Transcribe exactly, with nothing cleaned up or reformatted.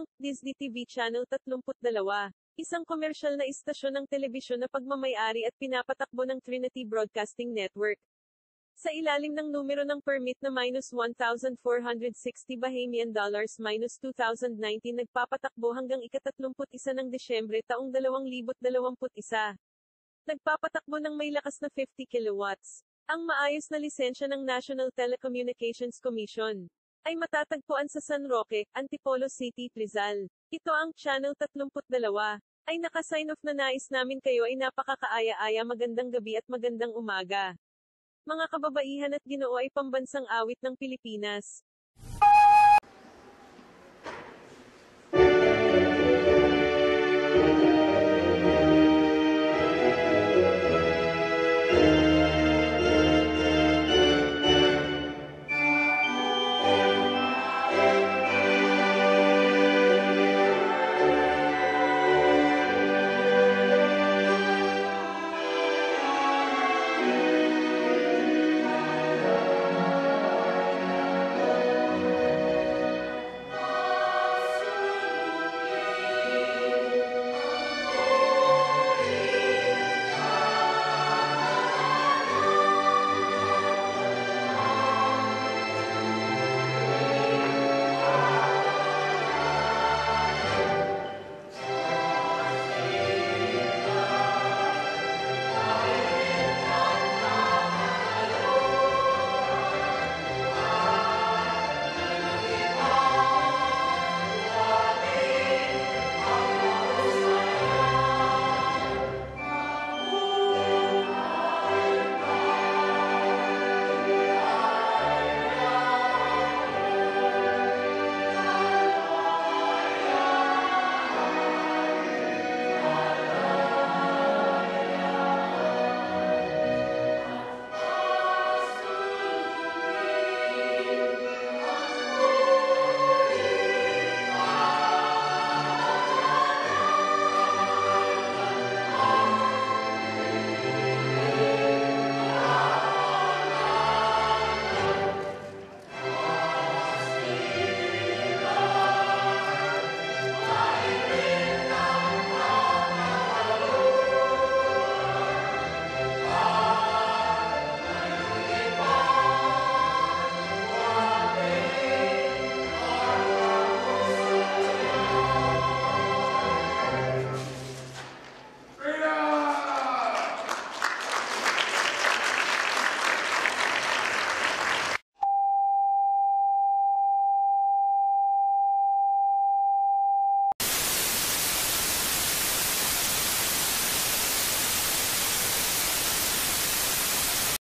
ang Disney T V Channel thirty-two, isang komersyal na istasyon ng telebisyon na pagmamay-ari at pinapatakbo ng Trinity Broadcasting Network. Sa ilalim ng numero ng permit na minus one thousand four hundred sixty Bahamian dollars minus two thousand nineteen nagpapatakbo hanggang ikatatlumput isa ng Desyembre taong dalawang libo't dalawamput isa. Nagpapatakbo ng may lakas na fifty kilowatts. Ang maayos na lisensya ng National Telecommunications Commission ay matatagpuan sa San Roque, Antipolo City, Rizal. Ito ang Channel thirty-two, ay naka-sign off na nais namin kayo ay napakakaaya-aya magandang gabi at magandang umaga. Mga kababaihan at ginoo ay pambansang awit ng Pilipinas.